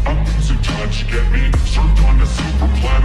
I'm losing touch, get me served on a silver platter.